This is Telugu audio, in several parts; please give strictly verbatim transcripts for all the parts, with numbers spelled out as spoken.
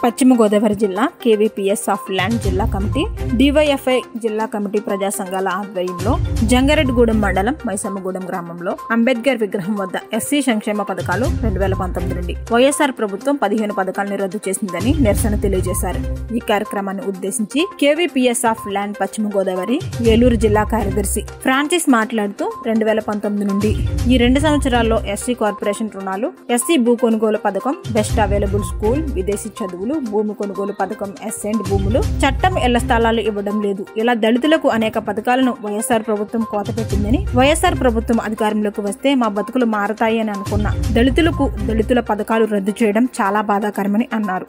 పశ్చిమ గోదావరి జిల్లా కేవీపీఎస్ ఆఫ్ ల్యాండ్ జిల్లా కమిటీ, డివైఎఫ్ఐ జిల్లా కమిటీ ప్రజా సంఘాల ఆధ్వర్యంలో జంగారెడ్డిగూడెం మండలం మైసమ్మగూడెం గ్రామంలో అంబేద్కర్ విగ్రహం వద్ద ఎస్సీ సంక్షేమ పథకాలు రెండు వేల పంతొమ్మిది నుండి వైఎస్ఆర్ ప్రభుత్వం పదిహేను పథకాలను రద్దు చేసిందని నిరసన తెలియజేశారు. ఈ కార్యక్రమాన్ని ఉద్దేశించి కేవీపీఎస్ ఆఫ్ ల్యాండ్ పశ్చిమ గోదావరి ఏలూరు జిల్లా కార్యదర్శి ఫ్రాన్సిస్ మాట్లాడుతూ రెండు వేల పంతొమ్మిది నుండి ఈ రెండు సంవత్సరాల్లో ఎస్సీ కార్పొరేషన్ రుణాలు, ఎస్సీ భూ కొనుగోలు పథకం, బెస్ట్ అవైలబుల్ స్కూల్, విదేశీ చదువులు, భూమి కొనుగోలు పథకం, ఎస్ఎండ్ భూములు, చట్టం ఇళ్ల స్థలాలు ఇవ్వడం లేదు. ఇలా దళితులకు అనేక పథకాలను వైఎస్ఆర్ ప్రభుత్వం కోత పెట్టిందని, వైఎస్ఆర్ ప్రభుత్వం అధికారంలోకి వస్తే మా బతుకులు మారతాయి అని అనుకున్న దళితులకు దళితుల పథకాలు రద్దు చేయడం చాలా బాధాకరమని అన్నారు.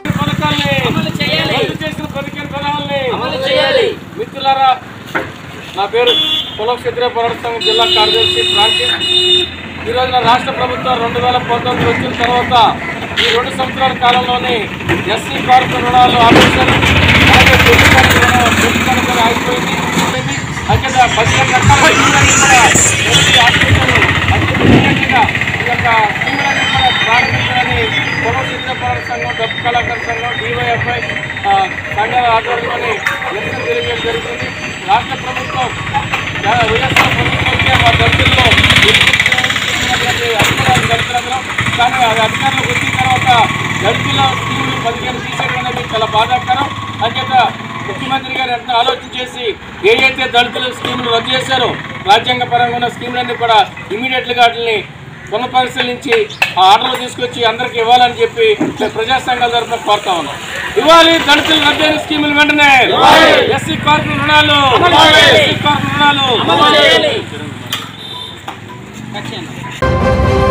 నా పేరు పొలం క్షత్రియ పోరాట సంఘం జిల్లా కార్యదర్శి ఫ్రాన్సిస్. ఈ రోజున రాష్ట్ర ప్రభుత్వం రెండు వేల పంతొమ్మిది వచ్చిన తర్వాత ఈ రెండు సంవత్సరాల కాలంలోనే ఎస్సీ కార్పొరేట్ రుణాలు ఆపేశారు. అలాగే పెట్టుబడి ఆగిపోయింది. అత్యంత పదిహేను రకాల స్కీములన్నీ కూడా ఎస్సీ ఆపేశారు. అత్యంత ఈ యొక్క స్కీములన్నీ కూడా ప్రారంభించాలని పొలం క్షత్రియ పోరాట సంఘం, డబ్బు కళాకార సంఘం, డివైఎఫ్ఐ సంఘాల ఆధ్వర్యంలోని నిరసన తెలియజేయడం జరుగుతుంది. రాష్ట్ర ప్రభుత్వం వైఎస్ఆర్ ప్రభుత్వంకే మా దళితుల్లో అధికారాలు దళితులందరం, కానీ అది అధికారంలోకి వచ్చిన తర్వాత దళితుల స్కీములు పదిహేను తీసేయడం అనేది చాలా బాధాకరం. అంచేత ముఖ్యమంత్రి గారు ఎంత ఆలోచన చేసి ఏ అయితే దళితుల స్కీములు రద్దు చేశారో రాజ్యాంగ పరంగా ఉన్న స్కీములన్నీ కూడా ఇమీడియట్గా వాటిని పునఃపరిశీలించి ఆ ఆర్డర్లు తీసుకొచ్చి అందరికి ఇవ్వాలని చెప్పి ప్రజా సంఘాల తరఫున కోరుతా ఉన్నాం. ఇవ్వాలి దళితులు రద్దయిన స్కీములు వెంటనే, ఎస్సీ కార్పొరేట్ రుణాలు, ఎస్సీ కార్పొరేట్ రుణాలు.